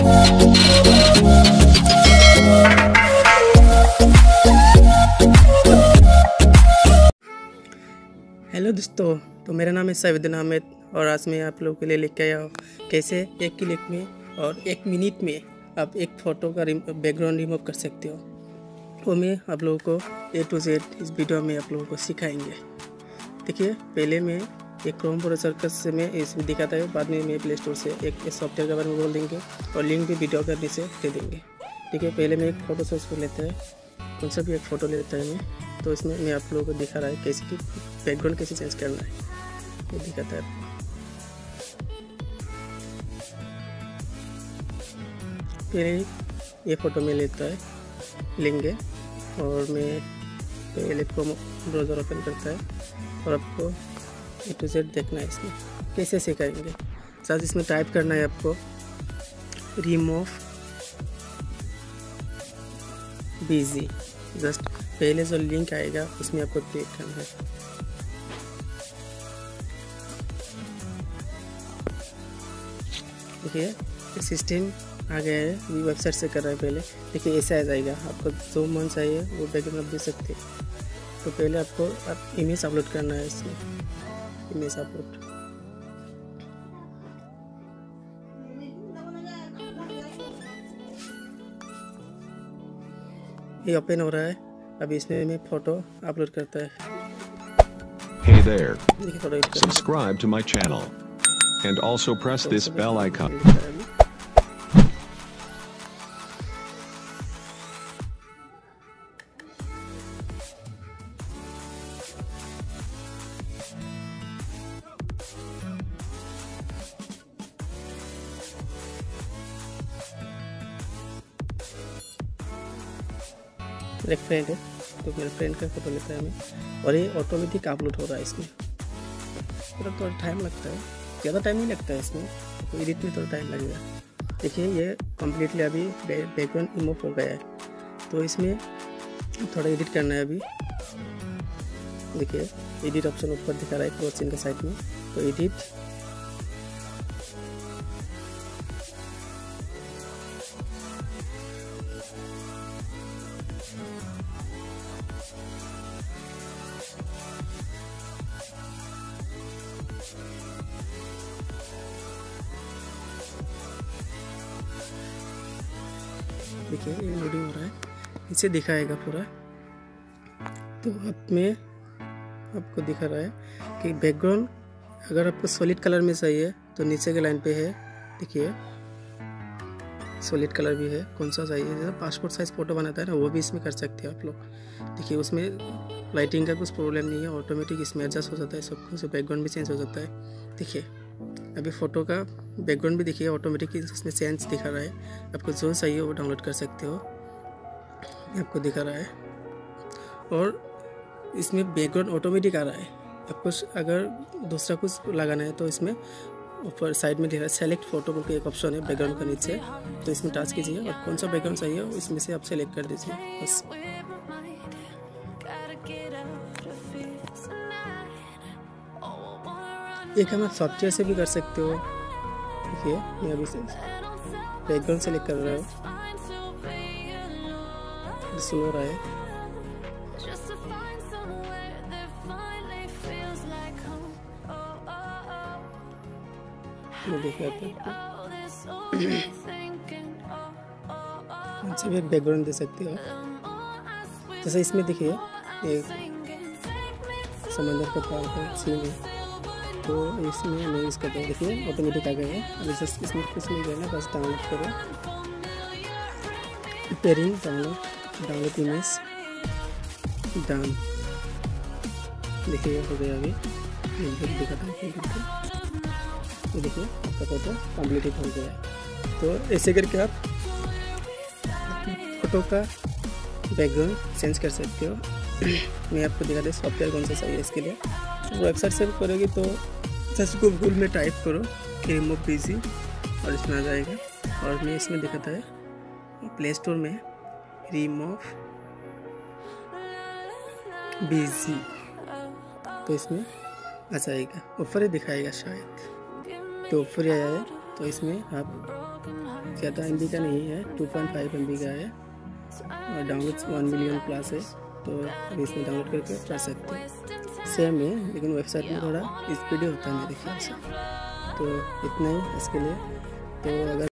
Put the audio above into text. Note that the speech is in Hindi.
हेलो दोस्तों, तो मेरा नाम है सैफुद्दीन अहमद और आज मैं आप लोगों के लिए लेके आया हूँ कैसे एक क्लिक में और एक मिनट में आप एक फ़ोटो का बैकग्राउंड रिमूव कर सकते हो। वो मैं आप लोगों को A to Z इस वीडियो में आप लोगों को सिखाएंगे। देखिए, पहले मैं एक क्रोम ब्राउज़र से मैं इस दिखाता है, बाद में मैं प्ले स्टोर से एक सॉफ्टवेयर के बारे में बोल देंगे और लिंक भी वीडियो का नीचे दे देंगे। ठीक है, पहले मैं एक फ़ोटो सोर्स को लेते हैं, कौन सा भी एक फ़ोटो लेता है मैं, तो इसमें मैं आप लोगों को दिखा रहा है कैसे कि बैकग्राउंड कैसे चेंज करना है, ये दिखाता है आपको। पहले ये फ़ोटो में लेता है लेंगे और मैं पहले क्रोम ब्राउज़र ओपन करता है और आपको A to Z देखना है इसमें कैसे सिखाएंगे। साथ इसमें टाइप करना है आपको रिमूव BG। जस्ट पहले जो लिंक आएगा उसमें आपको क्लिक करना है। देखिए, सिस्टम आ गया है, ये वेबसाइट से कर रहा है। पहले देखिए ऐसा आ जाएगा, आपको जो मन चाहिए वो बैकग्राउंड आप दे सकते हैं। तो पहले आपको इमेज अपलोड करना है, इसमें इमेज अपलोड। ये ओपन हो रहा है, अभी इसमें मैं फ़ोटो अपलोड करता है। Hey there, subscribe to my channel and also press this bell icon. एक फ्रेंड है, तो मेरे फ्रेंड का फ़ोटो लेता है हमें और ये ऑटोमेटिक अपलोड हो रहा है। इसमें थोड़ा टाइम लगता है, ज़्यादा टाइम नहीं लगता है इसमें, तो एडिट में थोड़ा टाइम लगेगा। देखिए, ये कम्प्लीटली अभी बैकग्राउंड रिमूव हो गया है, तो इसमें थोड़ा एडिट करना है अभी। देखिए, एडिट ऑप्शन ऊपर दिखा रहा है क्रॉस चिन्ह के साइड में, तो एडिट देखिए ये लोडिंग हो रहा है, इसे दिखाएगा पूरा। तो अब में आपको दिखा रहा है कि बैकग्राउंड अगर आपको सॉलिड कलर में चाहिए तो नीचे के लाइन पे है, देखिए सॉलिड कलर भी है। कौन सा चाहिए, जैसे पासपोर्ट साइज फ़ोटो बनाता है ना, वो भी इसमें कर सकते हैं आप लोग। देखिए, उसमें लाइटिंग का कुछ प्रॉब्लम नहीं है, ऑटोमेटिक इसमें एडजस्ट हो जाता है सब कुछ, बैकग्राउंड भी चेंज हो जाता है। देखिए, अभी फ़ोटो का बैकग्राउंड भी देखिए ऑटोमेटिक इसमें चेंज दिखा रहा है। आपको जो चाहिए वो डाउनलोड कर सकते हो, आपको दिखा रहा है। और इसमें बैकग्राउंड ऑटोमेटिक आ रहा है। आपको अगर दूसरा कुछ लगाना है तो इसमें ऊपर साइड में दिख रहा है सेलेक्ट फ़ोटो करके एक ऑप्शन है बैकग्राउंड का नीचे, तो इसमें टच कीजिए और कौन सा बैकग्राउंड चाहिए इसमें से आप सेलेक्ट कर दीजिए बस। एक हम सॉफ्टवेयर से भी कर सकते हो। देखिए, मैं अभी से बैकग्राउंड सेलेक्ट कर रहा हूँ, स्लो रहा है। देखिए अच्छा भी बैकग्राउंड दे सकते हो। जैसे इसमें देखिए एक समंदर का पार का सीन है, तो इसमें मैं यूज़ करता हूँ। देखिए ऑटोमेटिक आ गया है। अभी जस्ट इसमें कुछ नहीं करना, बस डाउनलोड करो, पेयरिंग डाउनलोड इमेज डन। देखिए हो गया, अभी दिखाता हूँ। तो देखिए आपका फोटो कम्प्लीटेड हो गया है। तो ऐसे करके आप फोटो का बैकग्राउंड चेंज कर सकते हो। मैं आपको दिखा दूँ सॉफ्टवेयर कौन सा चाहिए इसके लिए। वेबसाइट से करोगे तो जस्ट गूगल में टाइप करो रिमूव BG और इसमें आ जाएगा। और मैं इसमें दिखाता है प्ले स्टोर में रिमूव BG, तो इसमें आ जाएगा, ऊपर ही दिखाएगा शायद, तो ऊपर ही आया है। तो इसमें आप ज़्यादा MB का नहीं है, 2.5 MB का है और डाउनलोड 1 मिलियन प्लस है, तो आप इसमें डाउनलोड करके कर सकते हैं। सेम है लेकिन वेबसाइट में थोड़ा स्पीडी होता है मेरे ख्याल से। तो इतना ही इसके लिए। तो अगर